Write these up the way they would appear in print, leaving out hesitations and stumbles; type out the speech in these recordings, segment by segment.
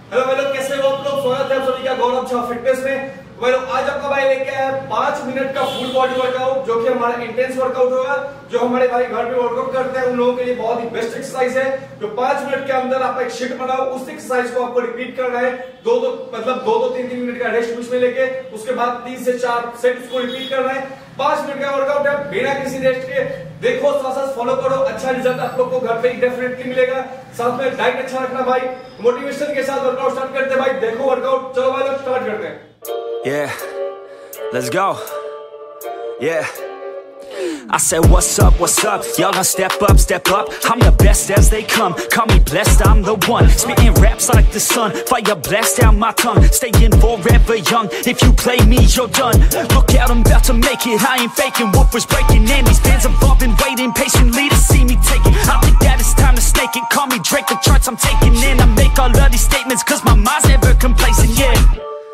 Hello भाई लोग, कैसे हो आप लोग। स्वागत है आप सभी का गौरव झा फिटनेस में। भाई लोग, आज आपका भाई लेके आया 5 मिनट का फुल बॉडी वर्कआउट, जो कि हमारा इंटेंस वर्कआउट होगा। जो हमारे भाई घर पे वर्कआउट करते हैं उन लोगों के लिए बहुत ही बेस्ट एक्सरसाइज है। जो 5 मिनट के अंदर आप एक शीट बनाओ, उस एक्सरसाइज को आपको रिपीट करना है। दो 3 मिनट का रेस्ट बीच में लेके, उसके बाद 3 से 4 सेट उसको रिपीट करना है। 5 मिनट का वर्कआउट है, बिना किसी रेस्ट के। देखो, साथ फॉलो करो, अच्छा रिजल्ट आप लोग को घर पे ही डेफिनेटली मिलेगा। साथ में डाइट अच्छा रखना भाई। मोटिवेशन के साथ वर्कआउट स्टार्ट करते हैं भाई। देखो वर्कआउट, चलो भाई लोग स्टार्ट करते हैं। Yeah, let's go. Yeah. I said what's up, y'all gonna step up, I'm the best as they come, call me blessed, I'm the one, spitting raps like the sun, fire blast down my tongue, staying forever young, if you play me, you're done, look out, I'm about to make it, I ain't faking, what was breaking, and these fans have all been waiting patiently to see me take it, I think that it's time to snake it, call me Drake, the charts I'm taking in, I make all of these statements, cause my mind's never complacent, yeah.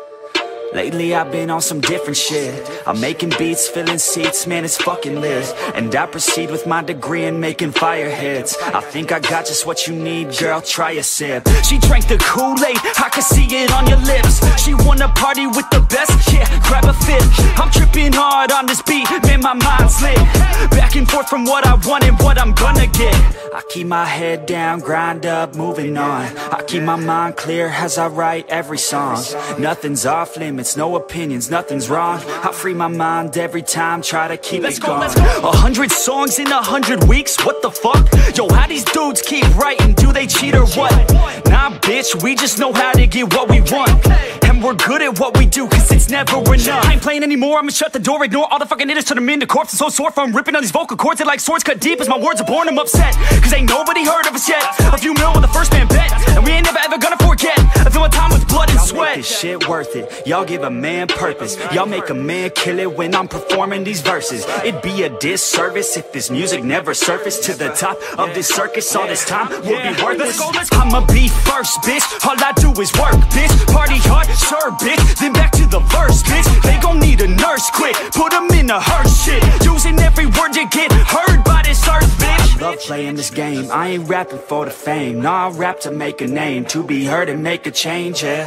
Lately I've been on some different shit, I'm making beats, filling seats, man it's fucking lit. And I proceed with my degree in making fire hits. I think I got just what you need, girl, try a sip. She drank the Kool-Aid, I can see it on your lips. She wanna party with the best, yeah, grab a fifth. I'm tripping hard on this beat, man my mind's lit. Back and forth from what I want and what I'm gonna get. I keep my head down, grind up, moving on. I keep my mind clear as I write every song. Nothing's off limits, no opinions, nothing's wrong. I free my mind every time, try to keep it going. 100 songs in 100 weeks, what the fuck? Yo, how these dudes keep writing, do they cheat or what? Nah bitch, we just know how to get what we want. And we're good at what we do, cause it's never enough. I ain't playing anymore, I'ma shut the door, ignore all the fucking idiots, turn them into corpses. So sore from ripping on these vocal cords, they're like swords cut deep as my words are born, I'm upset. Cause ain't nobody heard of us yet. A few mil with the first man bet, and we ain't never ever gonna forget. I feel my time with blood and sweat. Y'all make this shit worth it, y'all give a man purpose. Y'all make a man kill it when I'm performing these verses. It'd be a disservice if this music never surfaced to the top of this circus. All this time would be worthless. I'ma be first, bitch, all I do is work, bitch. Party hard, sure, bitch, then back to the verse, bitch. They gon' need a nurse quick, put them in a hearse shit. Using every word to get heard by this earth, bitch. I love playing this game, I ain't rapping for the fame. Nah, I rap to make a name, to be heard and make a change, yeah.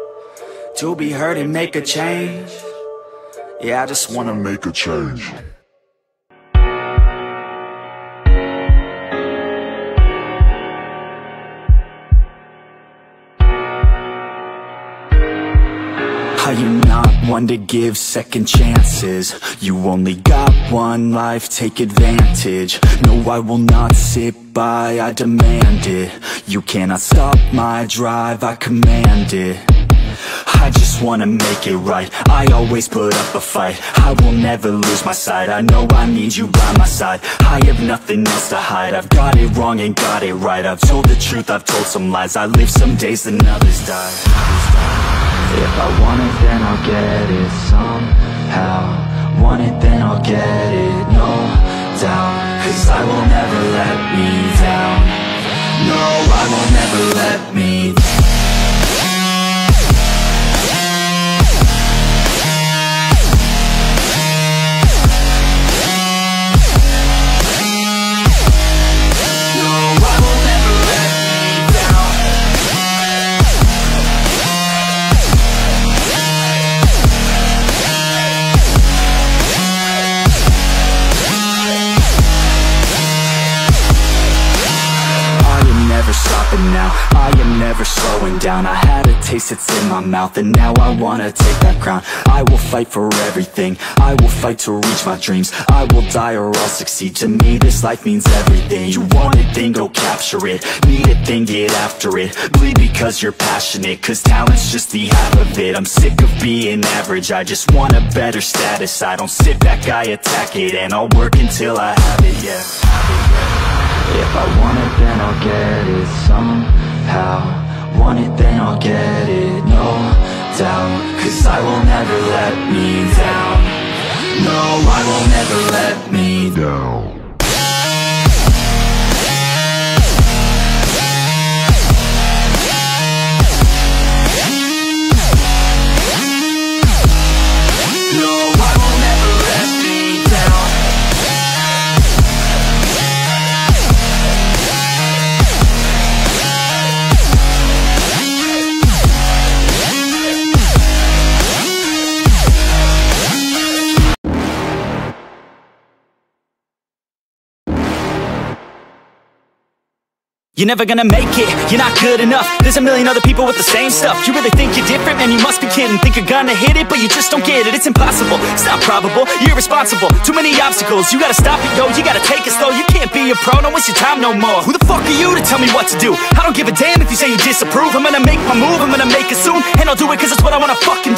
To be heard and make a change. Yeah, I just wanna make a change. Are you not one to give second chances? You only got one life, take advantage. No, I will not sit by, I demand it. You cannot stop my drive, I command it. I just wanna make it right, I always put up a fight. I will never lose my sight, I know I need you by my side. I have nothing else to hide, I've got it wrong and got it right. I've told the truth, I've told some lies. I live some days and others die. If I want it, then I'll get it somehow. Want it, then I'll get it, no doubt. Cause I will never let me down. No, I will never let me down. Now I am never slowing down. I had a taste, it's in my mouth, and now I wanna take that crown. I will fight for everything, I will fight to reach my dreams. I will die or I'll succeed, to me this life means everything. You want it, then go capture it. Need it, then get after it. Bleed because you're passionate, cause talent's just the half of it. I'm sick of being average, I just want a better status. I don't sit back, I attack it, and I'll work until I have it, yeah. If I want it, then I'll get it somehow. Want it, then I'll get it, no doubt. Cause I will never let me down. No, I will never let me down. You're never gonna make it, you're not good enough. There's a million other people with the same stuff. You really think you're different? Man, you must be kidding. Think you're gonna hit it, but you just don't get it. It's impossible, it's not probable, you're irresponsible. Too many obstacles, you gotta stop it, yo. You gotta take it slow, you can't be a pro. Don't waste your time no more. Who the fuck are you to tell me what to do? I don't give a damn if you say you disapprove. I'm gonna make my move, I'm gonna make it soon. And I'll do it cause it's what I wanna fucking